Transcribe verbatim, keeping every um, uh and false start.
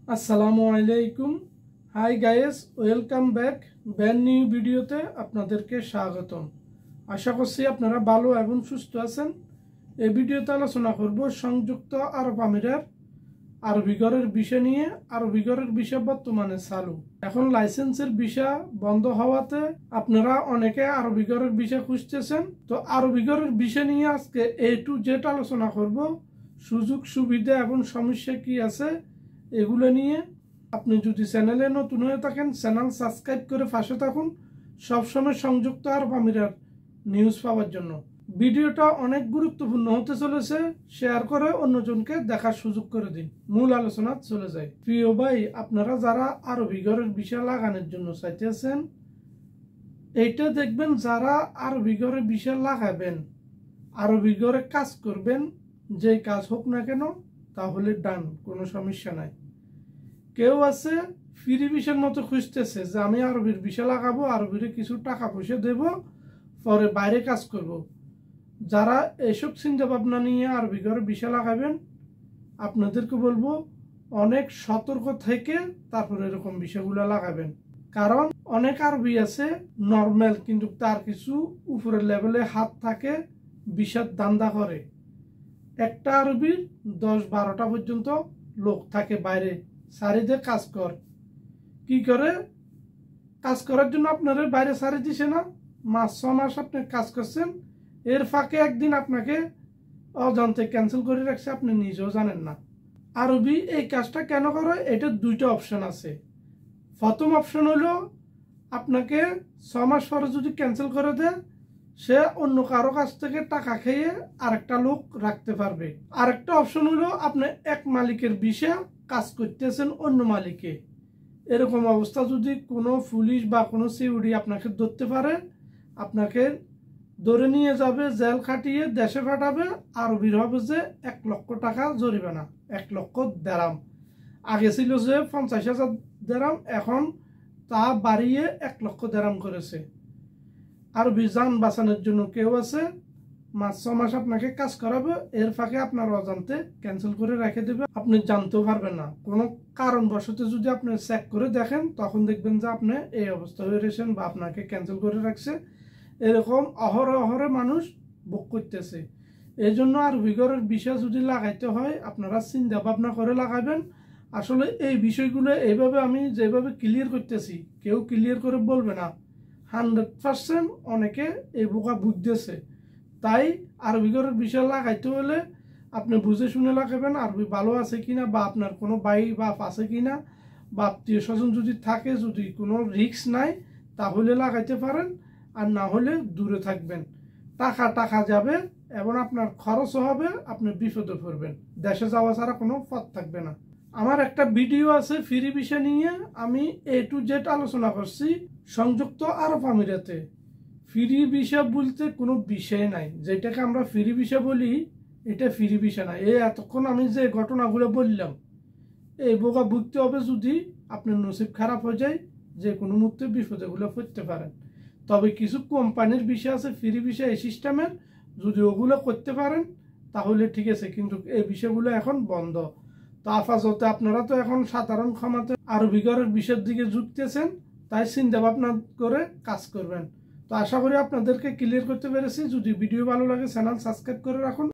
আসসালামু আলাইকুম। Hi guys, welcome back brand new ভিডিওতে আপনাদেরকে স্বাগতম। আশা করছি আপনারা ভালো এবং সুস্থ আছেন। এই ভিডিওতে আলোচনা করব সংযুক্ত আরব আমিরাত আরবি ঘরের বিষয় নিয়ে। আরবি ঘরের বিষয় বর্তমানে চালু। এখন লাইসেন্সের বিষয় বন্ধ হওয়াতে আপনারা অনেকে আরবি ঘরের বিষয় খুঁজতেছেন। তো আরবি ঘরের বিষয় নিয়ে আজকে এ টু জেড আলোচনা করব। সুযোগ সুবিধা এবং সমস্যা কি আছে এগুলো নিয়ে। আপনি যদি চ্যানেলে নতুন হয়ে থাকেন চ্যানেল সাবস্ক্রাইব করে পাশে থাকুন সবসময় সংযুক্ত আরব আমিরাত নিউজ পাওয়ার জন্য। ভিডিওটা অনেক গুরুত্বপূর্ণ হতে চলেছে, শেয়ার করে অন্যজনকে দেখার সুযোগ করে দিন। মূল আলোচনা চলে যায়। প্রিয় ভাই, আপনারা যারা আরবি ঘরের বিষয় লাগানোর জন্য চাইতেছেন, এইটা দেখবেন যারা আরবি ঘরের বিষয় লাগাবেন, আরবি ঘরে কাজ করবেন, যে কাজ হোক না কেন তাহলে ডান, কোনো সমস্যা নাই। কেউ আছে ফ্রি বিষয়ের মতো খুঁজতেছে যে আমি আরবির বিষয় লাগাবো, আরবির কিছু টাকা পয়সা দেব, পরে বাইরে কাজ করব। যারা এসব চিন্তা ভাবনা নিয়ে আরবি ঘরে বিষয় লাগাবেন, আপনাদেরকে বলবো অনেক সতর্ক থেকে তারপরে এরকম বিষয়গুলো লাগাবেন। কারণ অনেক আরবি আছে নর্মাল, কিন্তু তার কিছু উপরের লেভেলে হাত থাকে, বিষয় দান্দা করে। একটা আরবির দশ বারোটা পর্যন্ত লোক থাকে বাইরে, সারিদে কাজ কর কি করে কাজ করার জন্য আপনারা বাইরে সারি দিছে না, মাস ছ মাস আপনি কাজ করছেন, এর ফাঁকে একদিন আপনাকে অজান্তে ক্যান্সেল করে রাখছে, আপনি নিজেও জানেন না। আরবি এই কাজটা কেন করে, এটা দুইটা অপশন আছে। প্রথম অপশন হলো আপনাকে ছ মাস পরে যদি ক্যান্সেল করে দেয়, সে অন্য কারো কাছ থেকে টাকা খেয়ে আরেকটা লোক রাখতে পারবে। আরেকটা অপশন হলো আপনি এক মালিকের বিষয়ে কাজ করতেছেন অন্য মালিকে। এরকম অবস্থা যদি কোনো পুলিশ বা কোনো সিউডি আপনাকে ধরতে পারে, আপনাকে ধরে নিয়ে যাবে, জেল খাটিয়ে দেশে পাঠাবে, আর বের হবে যে এক লক্ষ টাকা জরিমানা, এক লক্ষ দেরাম। আগে ছিল যে পঞ্চাশ হাজার দেরাম, এখন তা বাড়িয়ে এক লক্ষ দেরাম করেছে। আরবি যান বাঁচানোর জন্য কেউ আছে মাস ছ মাস আপনাকে কাজ করাবে, এর ফাঁকে আপনার অজান্তে ক্যান্সেল করে রেখে দেবে, আপনি জানতেও পারবেন না। কোনো কারণবশত যদি আপনি চেক করে দেখেন, তখন দেখবেন যে আপনি এই অবস্থা হয়ে রয়েছেন বা আপনাকে ক্যান্সেল করে রাখছে। এরকম অহরে অহরে মানুষ বুক করতেছে। এই জন্য আরবি ঘরের বিষয় যদি লাগাইতে হয় আপনারা চিন্তা ভাবনা করে লাগাবেন। আসলে এই বিষয়গুলো এইভাবে আমি যেভাবে ক্লিয়ার করতেছি, কেউ ক্লিয়ার করে বলবে না। হান্ড্রেড পার্সেন্ট অনেকে এই বোকা বুঝতেছে। তাই আরবি ঘরের বিষয় লাগাইতে হলে আপনি বুঝে শুনে লাগাবেন, আরবি ভালো আছে কিনা, বা আপনার কোনো ভাই বাপ আছে কিনা, বা আত্মীয় স্বজন যদি থাকে, যদি কোনো রিস্ক নাই তাহলে লাগাইতে পারেন, আর না হলে দূরে থাকবেন। টাকা টাকা যাবে এবং আপনার খরচও হবে, আপনি বিপদে পড়বেন, দেশে যাওয়া ছাড়া কোনো পথ থাকবে না। আমার একটা ভিডিও আছে ফ্রি বিষয় নিয়ে, আমি এ টু জেড আলোচনা করছি সংযুক্ত আরব আমিরাতে। ফ্রি বিষয় বলতে কোনো বিষয় নাই, যেটাকে আমরা ফ্রি বিষয় বলি এটা ফ্রি বিষয় না। এই এতক্ষণ আমি যে ঘটনাগুলো বললাম, এই বোকা ভুগতে হবে যদি আপনার নসিব খারাপ হয়ে যায়, যে কোনো মুহূর্তে বিপদেগুলো পড়তে পারেন। তবে কিছু কোম্পানির বিষয় আছে ফ্রি বিষয় এই সিস্টেমের, যদি ওগুলো করতে পারেন তাহলে ঠিক আছে, কিন্তু এই বিষয়গুলো এখন বন্ধ। তো আপাতত আপনারা তো এখন সাধারণ ক্ষমাতে আরবি ঘরের বিষয়ের দিকে ঝুঁকতেছেন, তাই চিন্তা ভাবনা করে কাজ করবেন। তো আশা করি আপনাদেরকে ক্লিয়ার করতে পেরেছি। যদি ভিডিও ভালো লাগে চ্যানেল সাবস্ক্রাইব করে রাখুন।